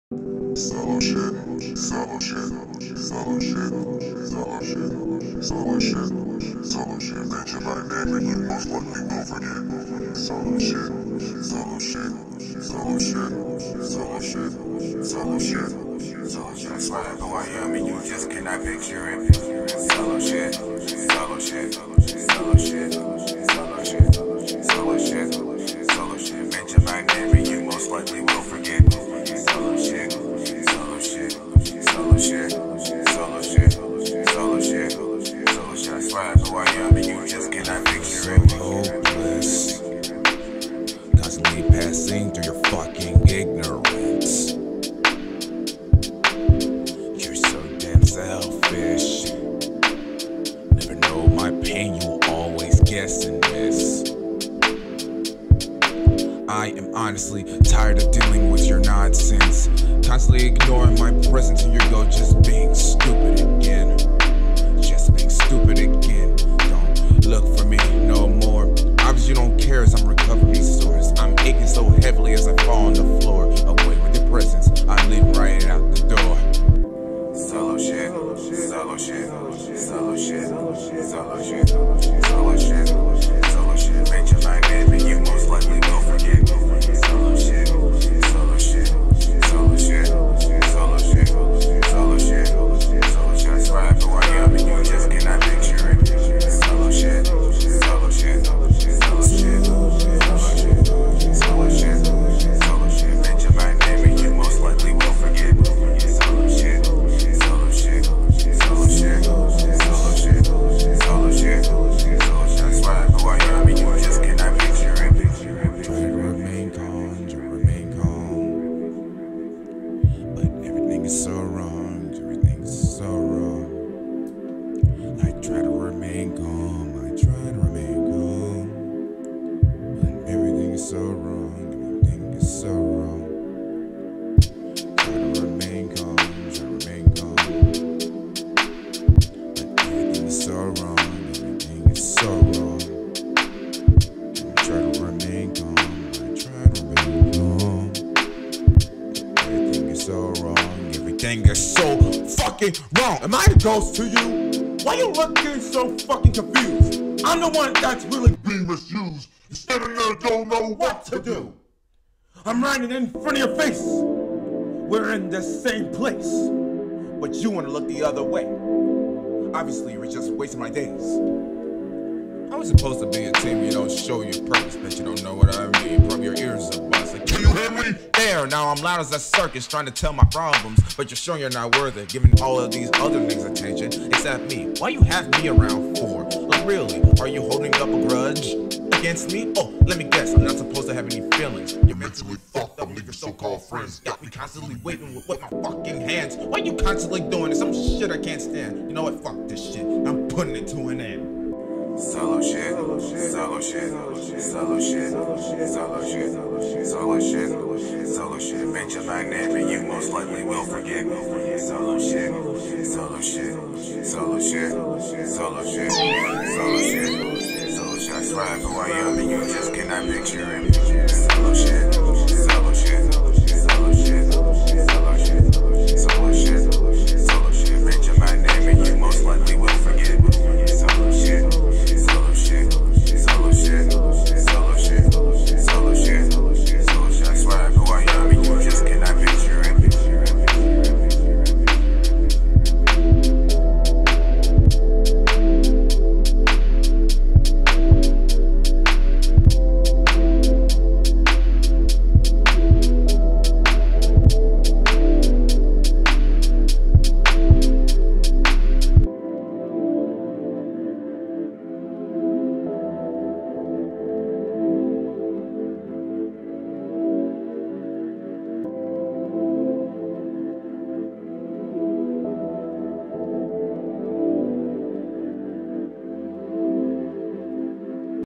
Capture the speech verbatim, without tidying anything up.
Solo shit, solo shit, solo shit, solo shit, solo shit, solo shit. Mention my name and you most likely will forget. Solo shit, solo shit, solo shit, solo shit, solo shit, solo shit. That's why I know I am and you just cannot picture it. Solo shit, solo shit, solo shit, solo shit, solo shit, solo shit. Mention my name and you most likely will forget. Solo shit. Solo shit, solo shit, solo shit, solo shit, solo shit. I swear I know I am and you just cannot picture it. Hopeless, constantly passing through your fucking ignorance. You're so damn selfish. Never know my pain, you always guessing this. I am honestly tired of dealing with your nonsense. Constantly ignoring my presence and you go just being stupid again. Just being stupid again. Don't look for me no more. Obviously you don't care as I'm recovering these sores. I'm aching so heavily as I fall on the floor. Away with your presence, I'm leaving right out the door. Solo shit, solo shit, solo shit, solo shit, solo shit, solo shit. Mention my name and you most likely will forget. Solo shit, solo shit, solo shit, solo shit, solo shit, solo shit. I swear I know I am and you just cannot picture it. Solo shit, solo shit, solo shit, solo shit, solo shit, solo shit. Mention my name and you most likely will forget. Solo shit, solo shit, solo shit, solo shit, solo shit, solo shit. I swear I know I am and you just cannot picture it. Try to remain calm, to remain calm. But everything is so wrong, everything is so wrong. I try to remain calm, I try to remain calm. But everything is so wrong, everything is so wrong. Try to remain calm, try to remain calm. But everything is so wrong, everything is so wrong. I try to remain calm, I try to remain calm. Everything is so wrong, everything is so fucking wrong. Am I a ghost to you? Why you looking so fucking confused? I'm the one that's really being misused. You standing there don't know what to do. I'm right in front of your face. We're in the same place, but you want to look the other way. Obviously, you're just wasting my days. I was supposed to be a team, you don't show your purpose, but you don't know what I mean. Probably your ears are busted. Can you hear me? There, now I'm loud as a circus trying to tell my problems, but you're showing you're not worth it, giving all of these other niggas attention, except me. Why you have me around for? Like really, are you holding up a grudge against me? Oh, let me guess, I'm not supposed to have any feelings. You're mentally fucked up, leave your so-called friends. Got me constantly waving with, with my fucking hands. Why you constantly doing this? Some shit I can't stand. You know what? Fuck this shit. I'm putting it to an end. Solo shit, solo shit, solo shit, solo shit, solo shit, solo shit. Mention my name and you most likely will forget. Solo shit, solo shit, solo shit, solo shit, solo shit, solo shit. I swear I know I am and you just cannot picture it. Solo shit.